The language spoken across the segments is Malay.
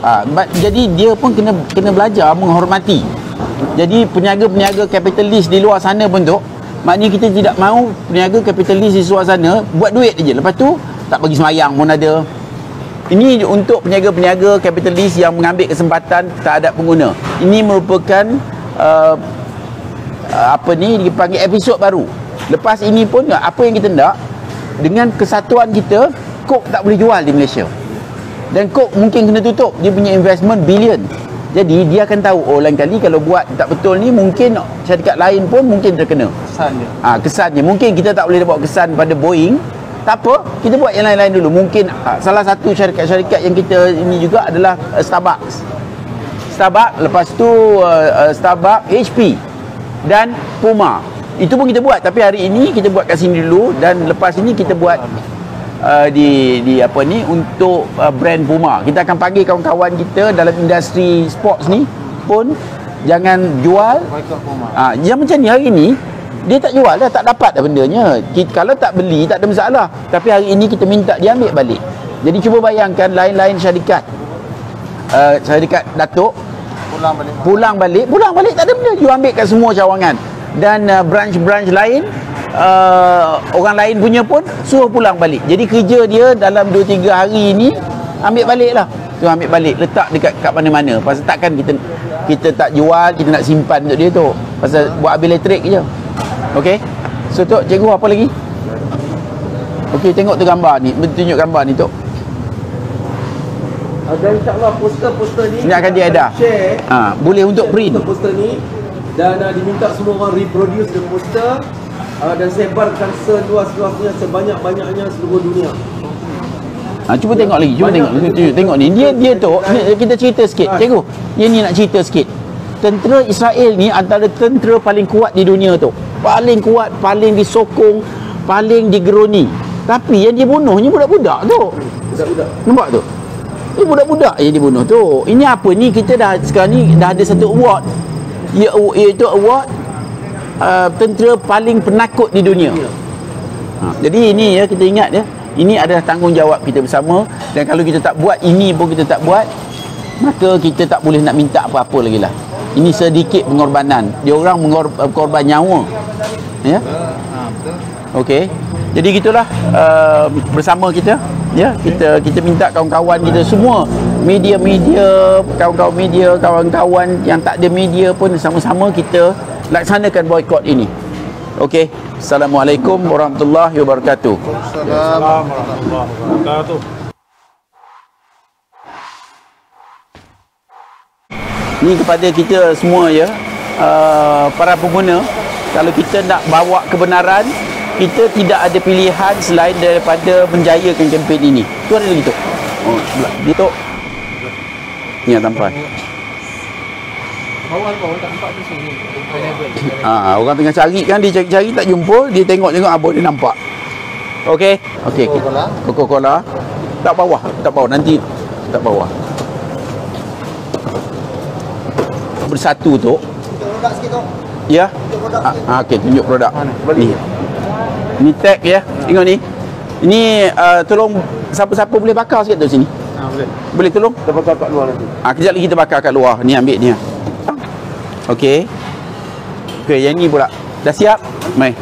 Jadi dia pun kena belajar menghormati. Jadi peniaga-peniaga kapitalis di luar sana pun tu, maknanya kita tidak mahu peniaga kapitalis di luar sana buat duit je, lepas tu tak bagi semayang pun ada. Ini untuk peniaga-peniaga kapitalis yang mengambil kesempatan terhadap pengguna. Ini merupakan dipanggil episod baru. Lepas ini pun apa yang kita nak, dengan kesatuan kita, Coke tak boleh jual di Malaysia. Dan Coke mungkin kena tutup, dia punya investment bilion. Jadi dia akan tahu, oh lain kali kalau buat tak betul ni, mungkin syarikat lain pun mungkin terkena. Kesannya. Kesannya. Mungkin kita tak boleh buat kesan pada Boeing. Tak apa, kita buat yang lain-lain dulu. Mungkin salah satu syarikat-syarikat yang kita ini juga adalah Starbucks. Lepas tu Starbucks, HP dan Puma. Itu pun kita buat, tapi hari ini kita buat kat sini dulu, dan lepas ini kita buat untuk brand Puma. Kita akan panggil kawan-kawan kita dalam industri sports ni pun jangan jual yang macam ni. Hari ni dia tak jual dah, tak dapat dah bendanya. Kalau tak beli tak ada masalah, tapi hari ini kita minta dia ambil balik. Jadi cuba bayangkan lain-lain syarikat Datuk pulang balik tak ada benda, you ambil kat semua cawangan. Dan branch lain, orang lain punya pun suruh pulang balik. Jadi kerja dia dalam 2-3 hari ni ambil balik lah. Tu ambil balik, letak dekat kat mana-mana. Pasal takkan kita tak jual, kita nak simpan untuk dia tu. Pasal buat habis elektrik je. Okey. So Tok, cikgu apa lagi? Okey, tengok tu gambar ni. Tunjuk gambar ni Tok. Dan insyaAllah poster ni ini akan diedar. Boleh untuk print poster ni. Dan diminta semua orang reproduce the poster dan sebarkan seluas-luasnya, sebanyak-banyaknya seluruh dunia. Cuba tengok lagi, tengok ni. Dia tu, kita cerita sikit. Cikgu, dia ni nak cerita sikit. Tentera Israel ni antara tentera paling kuat di dunia tu. Paling kuat, paling disokong, paling digeruni. Tapi yang dia bunuh ni budak-budak tu. Budak-budak. Nampak tu? Ini budak-budak yang dibunuh tu. Ini apa ni? Kita sekarang ni dah ada satu award. Iaitu award tentera paling penakut di dunia. Jadi ini ya, kita ingat ya, ini adalah tanggungjawab kita bersama. Dan kalau kita tak buat ini pun kita tak buat, maka kita tak boleh nak minta apa-apa lagi lah. Ini sedikit pengorbanan. Dia orang korban nyawa. Ya. Okey. Jadi gitulah bersama kita. Ya, kita minta kawan-kawan kita semua, media-media, kawan-kawan media, kawan-kawan yang tak ada media pun sama-sama kita laksanakan boikot ini. Okey. Assalamualaikum warahmatullahi wabarakatuh. Waalaikumsalam warahmatullahi wabarakatuh. Ni kepada kita semua ya, para pengguna, kalau kita nak bawa kebenaran, kita tidak ada pilihan selain daripada menjayakan kempen ini. Tu ada lagi tu. Oh, sebelah. Dia tu. Ni yang tampan. Kawan-kawan tak nampak tu sini. Orang tengah cari kan, dia cari-cari tak jumpa, dia tengok-tengok abang dia nampak. Okey. Coca-Cola. Tak bawah, nanti tak bawah. Bersatu tu. Tunjuk produk sikit tu. Ya. Okey, tunjuk produk. Ni tag ya. Tengok ni. Ini tolong siapa-siapa boleh bakar sikit tu sini. Boleh. Boleh tolong? Kita bakar kat luar nanti. Kejap lagi kita bakar kat luar. Ni ambil ni. Okey. Okey, yang ni pula. Dah siap? Mai.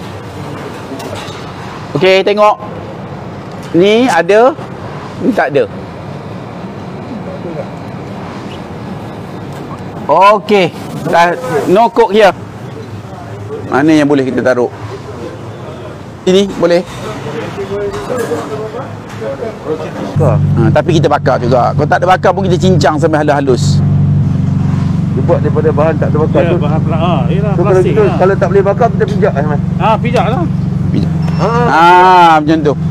Okey, tengok. Ni ada. Ni tak ada. Okey. No coke here. Mana yang boleh kita taruh? Ini boleh. Tapi kita bakar juga. Kalau tak ada bakar pun kita cincang sampai halus-halus. Dia buat daripada bahan tak terbakar tu. Bahan yalah, So, plastik kalau, lah. kalau tak boleh bakar kita pijak Mas. Pijak lah. Macam tu.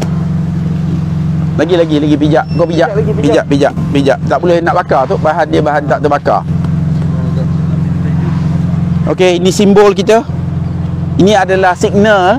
Lagi pijak. Kau pijak. Pijak. Tak boleh nak bakar tu. Bahan dia bahan tak terbakar. Okey, ini simbol kita. Ini adalah signal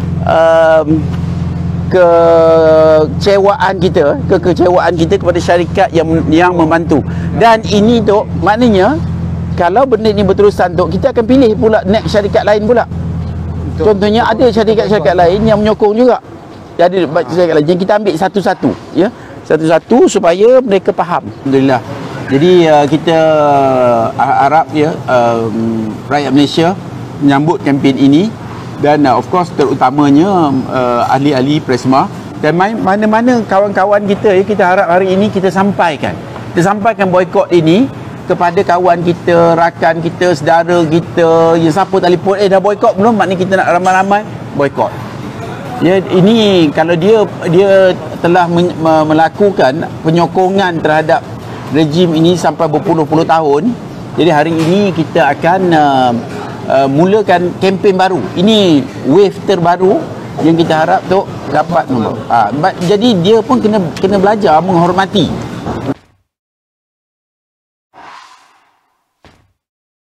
kekecewaan kita kepada syarikat yang membantu. Dan ini tu maknanya kalau benda ni berterusan tu, kita akan pilih pula next syarikat lain pula. Contohnya ada syarikat-syarikat lain yang menyokong juga. Jadi syarikat lain yang kita ambil satu-satu ya. Satu-satu supaya mereka faham. Alhamdulillah. Jadi kita harap ya rakyat Malaysia menyambut kempen ini, dan of course terutamanya ahli-ahli Presma dan mana-mana kawan-kawan kita ya, kita harap hari ini kita sampaikan boikot ini kepada kawan kita, rakan kita, saudara kita, ya siapa telefon dah boikot belum, maknanya kita nak ramai-ramai boikot. Ya, ini kalau dia telah melakukan penyokongan terhadap rejim ini sampai berpuluh-puluh tahun, jadi hari ini kita akan mulakan kempen baru. Ini wave terbaru yang kita harap tu dapat jadi dia pun kena belajar menghormati